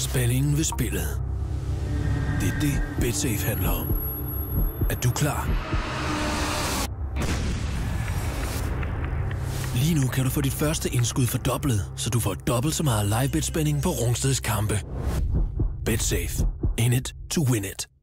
Spændingen ved spillet. Det er det, BetSafe handler om. Er du klar? Lige nu kan du få dit første indskud fordoblet, så du får dobbelt så meget live-bet-spænding på Rungsteds kampe. BetSafe. In it to win it.